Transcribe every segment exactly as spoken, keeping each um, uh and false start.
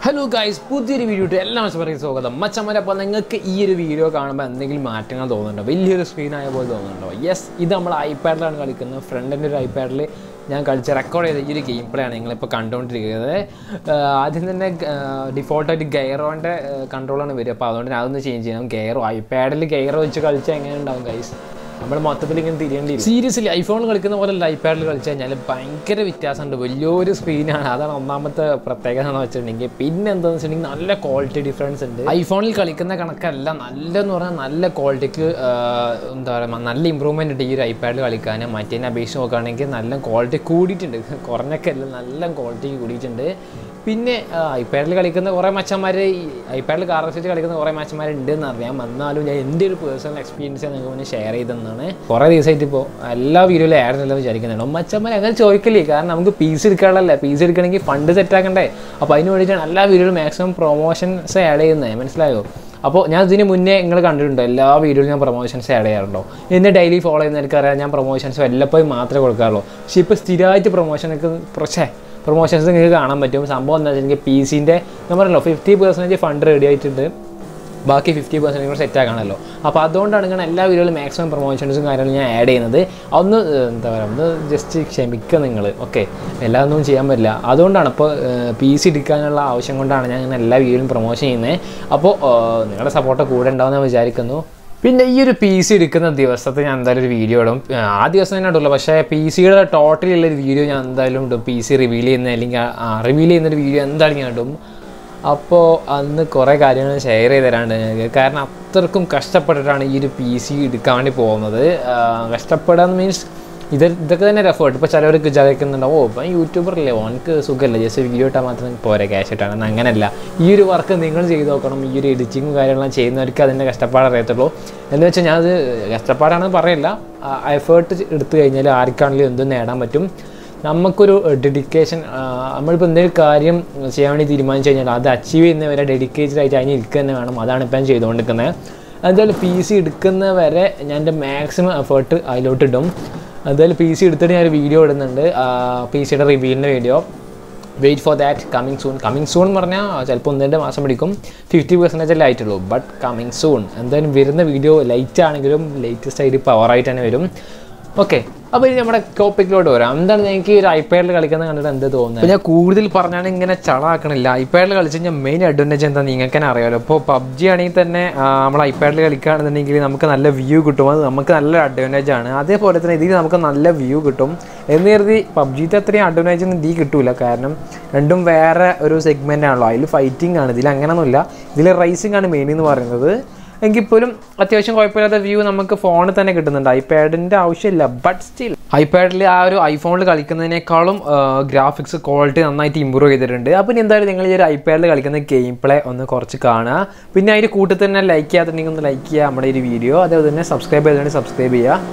Hello guys, പുതിയൊരു video ഇട്ട് എല്ലാവർക്കും സ്വാഗതം. മച്ചന്മാരെ, അപ്പോൾ നിങ്ങൾക്ക് ഈ ഒരു വീഡിയോ കാണുമ്പോൾ എന്തെങ്കിലും മാറ്റങ്ങൾ തോന്നുന്നുണ്ടോ? വലിയൊരു സ്ക്രീനായ പോലെ തോന്നുന്നുണ്ടോ? യെസ്, ഇത് നമ്മൾ ഐപാഡിലാണ് കളിക്കുന്നത്. ഫ്രണ്ടിൻ്റെ ഒരു ഐപാഡിൽ ഞാൻ കളിച്ച് റെക്കോർഡ് ചെയ്ത ഈ ഒരു ഗെയിം പ്ലേ ആണ് നിങ്ങളിപ്പോൾ കണ്ടുകൊണ്ടിരിക്കുന്നത്. ആദ്യം തന്നെ ഡിഫോൾട്ടായിട്ട് ഗെയറോൻ്റെ കൺട്രോളാണ് വരിക. അപ്പോൾ അതുകൊണ്ട് ഞാൻ അതൊന്ന് ചേഞ്ച് ചെയ്യണം. ഗെയറോ ഐപാഡിൽ ഗെയറോ വെച്ച് കളിച്ചാൽ എങ്ങനെ ഉണ്ടാവും ഗൈസ്? നമ്മൾ മൊത്തത്തിൽ ഇങ്ങനെ തിരിയേണ്ടി വരും. സീരിയസ്ലി ഐഫോണിൽ കളിക്കുന്ന പോലെ ഐപാഡിൽ കളിച്ച് കഴിഞ്ഞാൽ ഭയങ്കര വ്യത്യാസമുണ്ട്. വലിയൊരു സ്ക്രീനാണ്, അതാണ് ഒന്നാമത്തെ പ്രത്യേകത എന്ന് വെച്ചിട്ടുണ്ടെങ്കിൽ. പിന്നെ എന്താണെന്ന് വെച്ചിട്ടുണ്ടെങ്കിൽ നല്ല ക്വാളിറ്റി ഡിഫറൻസ് ഉണ്ട്. ഐഫോണിൽ കളിക്കുന്ന കണക്കല്ല, നല്ലതെന്ന് പറഞ്ഞാൽ നല്ല ക്വാളിറ്റിക്ക് എന്താ പറയുക, നല്ല ഇമ്പ്രൂവ്മെൻറ്റ് ഉണ്ട് ഈ ഒരു ഐപാഡിൽ കളിക്കാൻ. മറ്റേതിനെ അപേക്ഷിച്ച് നോക്കുകയാണെങ്കിൽ നല്ല ക്വാളിറ്റി കൂടിയിട്ടുണ്ട്. കുറഞ്ഞൊക്കെ അല്ല, നല്ല ക്വാളിറ്റി കൂടിയിട്ടുണ്ട്. പിന്നെ ഐപാഡിൽ കളിക്കുന്ന കുറേ മച്ചന്മാർ, ഐപാഡിൽ കാർക്സ്ട്രീറ്റ് കളിക്കുന്ന കുറേ മച്ചന്മാരുണ്ടെന്ന് അറിയാം. എന്നാലും ഞാൻ എൻ്റെ ഒരു പേഴ്സണൽ എക്സ്പീരിയൻസ് നിങ്ങൾക്ക് മുന്നേ ഷെയർ ചെയ്തതെന്നാണ്. കുറേ ദിവസമായിട്ട് ഇപ്പോൾ എല്ലാ വീഡിയോയിലും ആയിരുന്നല്ലോ വിചാരിക്കുന്നുണ്ടോ മച്ചന്മാർ അങ്ങനെ ചോദിക്കല്ലേ. കാരണം നമുക്ക് പീസ് എടുക്കാനുള്ളതല്ലേ, പീസ് എടുക്കണമെങ്കിൽ ഫണ്ട് സെറ്റാക്കണ്ടേ. അപ്പോൾ അതിന് വേണ്ടിയിട്ടാണ് എല്ലാ വീഡിയോയിലും മാക്സിമം പ്രൊമോഷൻസ് ആഡ് ചെയ്യുന്നത്, മനസ്സിലായോ? അപ്പോൾ ഞാൻ ഇതിന് മുന്നേ നിങ്ങൾ കണ്ടിട്ടുണ്ടോ, എല്ലാ വീഡിയോയിലും ഞാൻ പ്രൊമോഷൻസ് ആഡ് ചെയ്യാറുണ്ടോ? എന്നെ ഡെയിലി ഫോളോ ചെയ്യുന്ന എനിക്കറിയാം, ഞാൻ പ്രൊമോഷൻസ് വല്ലപ്പോഴും മാത്രമേ കൊടുക്കാറുള്ളൂ. പക്ഷേ ഇപ്പോൾ സ്ഥിരമായിട്ട് പ്രൊമോഷനൊക്കെ കുറച്ചേ പ്രൊമോഷൻസ് നിങ്ങൾക്ക് കാണാൻ പറ്റും. സംഭവം എന്താ വെച്ചാൽ എനിക്ക് പി സിൻ്റെ ഞാൻ പറഞ്ഞല്ലോ ഫിഫ്റ്റി പെർസെൻറ്റേജ് ഫണ്ട് റെഡി ആയിട്ടുണ്ട്, ബാക്കി ഫിഫ്റ്റി പെർസെൻറ്റേജ് കൂടെ സെറ്റ് ആക്കാണല്ലോ. അപ്പോൾ അതുകൊണ്ടാണ് ഇങ്ങനെ എല്ലാ വീഡിയോയിലും മാക്സിമം പ്രൊമോഷൻസും കാര്യങ്ങളും ഞാൻ ആഡ് ചെയ്യുന്നത്. അതൊന്ന് എന്താ പറയുക, ഒന്ന് ജസ്റ്റ് ക്ഷമിക്കുക നിങ്ങൾ. ഓക്കെ, എല്ലാം ഒന്നും ചെയ്യാൻ പറ്റില്ല. അതുകൊണ്ടാണ് ഇപ്പോൾ പി സി എടുക്കാനുള്ള ആവശ്യം കൊണ്ടാണ് ഞാൻ ഇങ്ങനെ എല്ലാ വീഡിയോയിലും പ്രൊമോഷൻ ചെയ്യുന്നത്. അപ്പോൾ നിങ്ങളുടെ സപ്പോർട്ട് കൂടെ ഉണ്ടാവുമെന്ന് വിചാരിക്കുന്നു. പിന്നെ ഈ ഒരു പി സി എടുക്കുന്ന ദിവസത്തെ ഞാൻ എന്തായാലും ഒരു വീഡിയോ ഇടും. ആ ദിവസം തന്നെ ഇടുള്ളൂ, പക്ഷേ പി സിയുടെ ടോട്ടലുള്ളൊരു വീഡിയോ ഞാൻ എന്തായാലും ഇടും. പി സി റിവീൽ ചെയ്യുന്ന അല്ലെങ്കിൽ റിവീൽ ചെയ്യുന്നൊരു വീഡിയോ എന്തായാലും ഞാൻ ഇടും. അപ്പോൾ അന്ന് കുറേ കാര്യങ്ങൾ ഷെയർ ചെയ്ത് തരാണ്ട് ഞങ്ങൾക്ക്. കാരണം അത്രക്കും കഷ്ടപ്പെട്ടിട്ടാണ് ഈ ഒരു പി സി എടുക്കാൻ വേണ്ടി പോകുന്നത്. കഷ്ടപ്പെടാന്ന് മീൻസ് ഇത് ഇതൊക്കെ തന്നെ എഫേർട്ട്. ഇപ്പോൾ ചിലവർക്ക് വിചാരിക്കുന്നുണ്ടാവും, ഓ ഇപ്പം യൂട്യൂബറല്ലേ, ഓനക്ക് സുഖമല്ലേ, ജസ്റ്റ് വീഡിയോ ഇട്ടാൽ മാത്രം പോരെ ക്യാഷ് ഇട്ടാണ്. അങ്ങനെയല്ല, ഈ ഒരു വർക്ക് നിങ്ങൾ ചെയ്ത് നോക്കണം. ഈ ഒരു എഡിറ്റിങ്ങും കാര്യങ്ങളെല്ലാം ചെയ്യുന്നവർക്ക് അതിൻ്റെ കഷ്ടപ്പാട് അറിയത്തുള്ളൂ. എന്ന് വെച്ചാൽ ഞാനത് കഷ്ടപ്പാടാണെന്ന് പറയില്ല, എഫേർട്ട് എടുത്തു കഴിഞ്ഞാൽ ആർക്കാണെങ്കിലും എന്തും നേടാൻ പറ്റും. നമുക്കൊരു ഡെഡിക്കേഷൻ, നമ്മളിപ്പോൾ എന്തെങ്കിലും കാര്യം ചെയ്യാൻ വേണ്ടി തീരുമാനിച്ചു കഴിഞ്ഞാൽ അത് അച്ചീവ് ചെയ്യുന്നവരെ ഡെഡിക്കേറ്റഡ് ആയിട്ട് അതിന് ഇരിക്കുക തന്നെ വേണം. അതാണ് ഇപ്പം ഞാൻ ചെയ്തുകൊണ്ടിരിക്കുന്നത്. എന്തായാലും പി സി എടുക്കുന്നവരെ ഞാൻ എൻ്റെ മാക്സിമം എഫേർട്ട് അതിലോട്ട് ഇടും. എന്തായാലും പി സി എടുത്തിട്ട് ഞാനൊരു വീഡിയോ ഇടുന്നുണ്ട്, പി സിയുടെ റിവ്യൂവിൻ്റെ video. Wait for that, coming soon. Coming soon എന്ന് പറഞ്ഞാൽ ചിലപ്പോൾ ഒന്ന് രണ്ട് മാസം പിടിക്കും, ഫിഫ്റ്റി പെർസെൻറ്റേജ് അല്ലേ ആയിട്ടുള്ളൂ. But coming soon. എന്തായാലും വരുന്ന വീഡിയോ ലൈറ്റ് ആണെങ്കിലും ലേറ്റസ്റ്റ് ആയിട്ട് പവറായിട്ട് തന്നെ വരും. ഓക്കെ, അപ്പോൾ ഇനി നമ്മുടെ ടോപ്പിക്കിലോട്ട് വരാം. എന്താണ് എനിക്ക് ഒരു ഐപാഡിൽ കളിക്കുന്നത് കണ്ടിട്ട് എന്ത് തോന്നുന്നത്? അപ്പോൾ ഞാൻ കൂടുതൽ പറഞ്ഞാൽ ഇങ്ങനെ ചളാക്കണില്ല. ഐപാഡിൽ കളിച്ച് കഴിഞ്ഞാൽ മെയിൻ അഡ്വാൻറ്റേജ് എന്താ നിങ്ങൾക്ക് തന്നെ അറിയാമല്ലോ. ഇപ്പോൾ പബ്ജി ആണെങ്കിൽ തന്നെ നമ്മൾ ഐപാഡിൽ കളിക്കുകയാണെന്നുണ്ടെങ്കിൽ നമുക്ക് നല്ല വ്യൂ കിട്ടും, അത് നമുക്ക് നല്ല അഡ്വാൻറ്റേജ് ആണ്. അതേപോലെ തന്നെ ഇതിൽ നമുക്ക് നല്ല വ്യൂ കിട്ടും എന്ന് കരുതി പബ്ജിത്തെ അത്രയും അഡ്വാൻറ്റേജ് ഒന്നും ഇതിൽ കിട്ടില്ല. കാരണം രണ്ടും വേറെ ഒരു സെഗ്മെൻ്റ് ആണല്ലോ. അതിൽ ഫൈറ്റിംഗ് ആണ്, ഇതിൽ അങ്ങനെയൊന്നുമില്ല. ഇതിൽ റേസിംഗ് ആണ് മെയിൻ എന്ന് പറയുന്നത്. എങ്കിൽ പോലും അത്യാവശ്യം കുഴപ്പമില്ലാത്ത വ്യൂ നമുക്ക് ഫോണിൽ തന്നെ കിട്ടുന്നുണ്ട്, ഐപാഡിൻ്റെ ആവശ്യമില്ല. ബട്ട് സ്റ്റിൽ ഐപാഡിൽ ആ ഒരു ഐഫോണിൽ കളിക്കുന്നതിനേക്കാളും ഗ്രാഫിക്സ് ക്വാളിറ്റി നന്നായിട്ട് ഇമ്പ്രൂവ് ചെയ്തിട്ടുണ്ട്. അപ്പോൾ ഇനി എന്തായാലും നിങ്ങൾ ഈ ഒരു ഐപാഡിൽ കളിക്കുന്ന ഗെയിം പ്ലേ ഒന്ന് കുറച്ച് കാണുക. പിന്നെ അതിൻ്റെ കൂട്ടത്തിൽ തന്നെ ലൈക്ക് ചെയ്യാത്തുണ്ടെങ്കിൽ ഒന്ന് ലൈക്ക് ചെയ്യുക നമ്മുടെ ഈ വീഡിയോ. അതേപോലെ തന്നെ സബ്സ്ക്രൈബ് ചെയ്തിട്ടുണ്ടെങ്കിൽ സബ്സ്ക്രൈബ് ചെയ്യുക.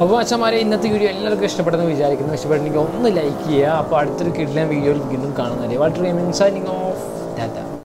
അപ്പോൾ അച്ഛന്മാരെ ഇന്നത്തെ വീഡിയോ എല്ലാവർക്കും ഇഷ്ടപ്പെട്ടെന്ന് വിചാരിക്കുന്നു. ഇഷ്ടപ്പെട്ടെങ്കിൽ ഒന്ന് ലൈക്ക് ചെയ്യുക. അപ്പോൾ അടുത്തൊരു കിഡ്ലൻ വീഡിയോയിൽ വീണ്ടും കാണുന്നതല്ലേ. Water gaming signing of.